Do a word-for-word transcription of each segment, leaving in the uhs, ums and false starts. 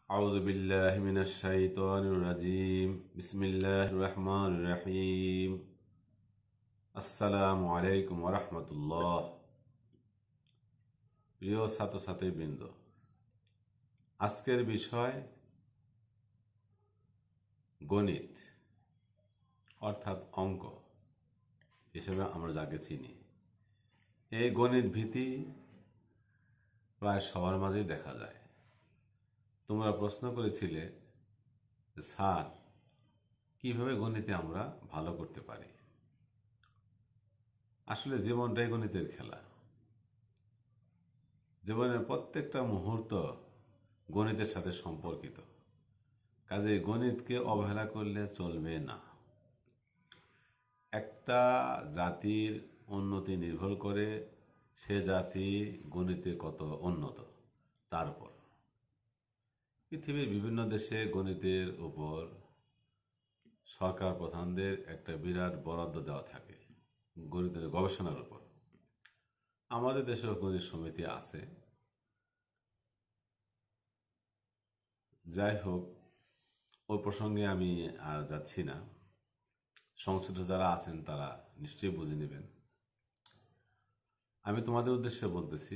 أعوذ بالله من الشيطان الرجيم بسم الله الرحمن الرحيم আসসালামু আলাইকুম ওয়া রাহমাতুল্লাহ। প্রিয় ছাত্রছাত্রীবৃন্দ, আজকের বিষয় গণিত অর্থাৎ অঙ্ক হিসেবে আমরা যাকে চিনি। এই গণিত ভীতি প্রায় সবার মাঝেই দেখা যায়। তোমরা প্রশ্ন করেছিলে, স্যার কিভাবে গণিতে আমরা ভালো করতে পারি? আসলে জীবনটাই গণিতের খেলা। জীবনের প্রত্যেকটা মুহূর্ত গণিতের সাথে সম্পর্কিত, কাজে গণিতকে অবহেলা করলে চলবে না। একটা জাতির উন্নতি নির্ভর করে সে জাতি গণিতে কত উন্নত তার উপর। পৃথিবীর বিভিন্ন দেশে গণিতের উপর সরকার প্রধানদের একটা বিরাট বরাদ্দ দেওয়া থাকে গণিতের গবেষণার উপর। আমাদের দেশেও গণিত সমিতি আছে। যাই হোক, ওই প্রসঙ্গে আমি আর যাচ্ছি না। সংশ্লিষ্ট যারা আছেন তারা নিশ্চয়ই বুঝে নেবেন। আমি তোমাদের উদ্দেশ্যে বলতেছি,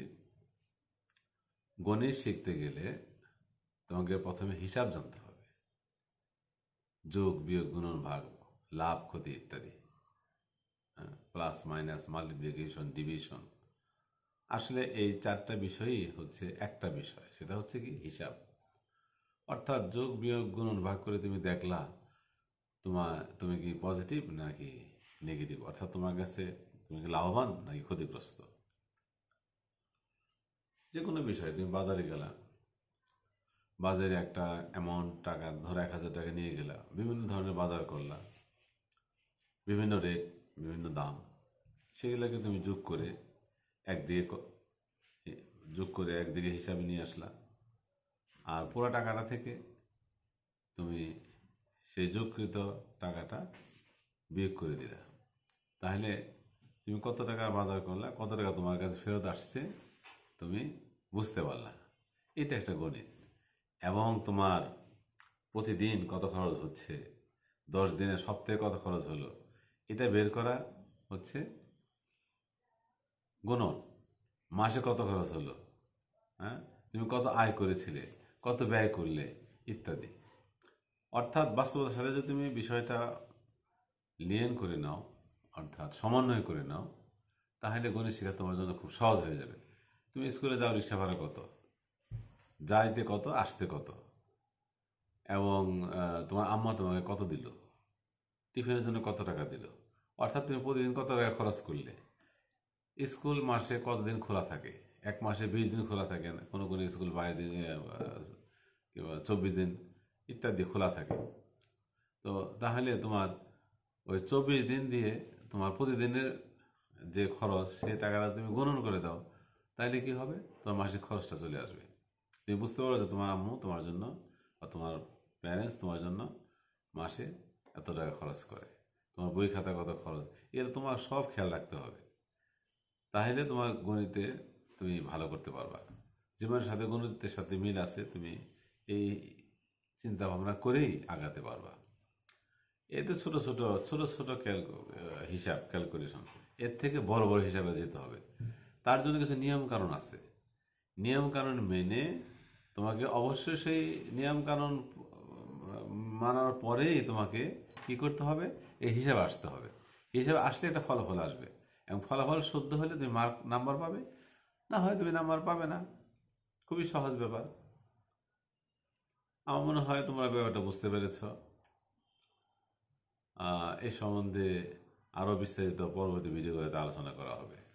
গণিত শিখতে গেলে তোমাকে প্রথমে হিসাব জানতে হবে। যোগ, বিয়োগ, গুণন, ভাগ, লাভ, ক্ষতি ইত্যাদি, প্লাস মাইনাস, মাল্টিপ্লিকেশন, ডিভিশন। আসলে এই চারটা বিষয়ই হচ্ছে একটা বিষয়, সেটা হচ্ছে কি হিসাব। অর্থাৎ যোগ, বিয়োগ, গুণন, ভাগ করে তুমি দেখলা তোমার তুমি কি পজিটিভ নাকি নেগেটিভ, অর্থাৎ তোমার কাছে তুমি কি লাভবান নাকি ক্ষতিগ্রস্ত। যে কোনো বিষয়, তুমি বাজারে গেলা, বাজারে একটা অ্যামাউন্ট টাকা ধরো এক হাজার টাকা নিয়ে গেলা, বিভিন্ন ধরনের বাজার করলা, বিভিন্ন রেট, বিভিন্ন দাম, সেগুলোকে তুমি যোগ করে একদিকে যোগ করে একদিকে হিসাবে নিয়ে আসলা, আর পুরো টাকাটা থেকে তুমি সেই যোগকৃত টাকাটা বিয়োগ করে দিলা। তাহলে তুমি কত টাকা বাজার করলা, কত টাকা তোমার কাছে ফেরত আসছে তুমি বুঝতে পারলা। এটা একটা গণিত। এবং তোমার প্রতিদিন কত খরচ হচ্ছে, দশ দিনে সপ্তাহে কত খরচ হলো, এটা বের করা হচ্ছে গুণন। মাসে কত খরচ হলো, হ্যাঁ, তুমি কত আয় করেছিলে, কত ব্যয় করলে ইত্যাদি। অর্থাৎ বাস্তবতার সাথে যদি তুমি বিষয়টা লিয়েন করে নাও, অর্থাৎ সমন্বয় করে নাও, তাহলে গণিত শেখা তোমার জন্য খুব সহজ হয়ে যাবে। তুমি স্কুলে যাও, রিক্সা ভাড়া কত, যাইতে কত, আসতে কত, এবং তোমার আম্মা তোমাকে কত দিল, টিফিনের জন্য কত টাকা দিল, অর্থাৎ তুমি প্রতিদিন কত টাকা খরচ করলে। স্কুল মাসে কতদিন খোলা থাকে? এক মাসে বিশ দিন খোলা থাকে, কোনো কোনো স্কুল বাইশ দিন কিংবা চব্বিশ দিন ইত্যাদি খোলা থাকে। তো তাহলে তোমার ওই চব্বিশ দিন দিয়ে তোমার প্রতিদিনের যে খরচ, সে টাকাটা তুমি গণন করে দাও, তাইলে কি হবে? তোমার মাসিক খরচটা চলে আসবে। তুমি বুঝতে পারো যে তোমার আম্মু তোমার জন্য বা তোমার প্যারেন্টস তোমার জন্য মাসে এত টাকা খরচ করে, তোমার বই খাতা কত খরচ, এটা তোমার সব খেয়াল রাখতে হবে। তাহলে তোমার গণিতে তুমি ভালো করতে পারবা। জীবনের সাথে গণিতের সাথে মিল আছে, তুমি এই চিন্তা ভাবনা করেই আগাতে পারবা। এতে ছোট ছোট ছোট ছোট হিসাব, ক্যালকুলেশন, এর থেকে বড় বড় হিসাবে যেতে হবে। তার জন্য কিছু নিয়ম কানুন আছে। নিয়ম কানুন মেনে তোমাকে অবশ্যই সেই নিয়ম কানুন মানার পরেই তোমাকে কি করতে হবে, এই হিসাবে আসতে হবে। হিসাবে আসলে একটা ফলাফল আসবে, এবং ফলাফল শুদ্ধ হলে তুমি মার্ক নাম্বার পাবে, না হয় তুমি নাম্বার পাবে না। খুবই সহজ ব্যাপার। আমার মনে হয় তোমরা ব্যাপারটা বুঝতে পেরেছ। এই সম্বন্ধে আরো বিস্তারিত পরবর্তী ভিডিওগুলোতে আলোচনা করা হবে।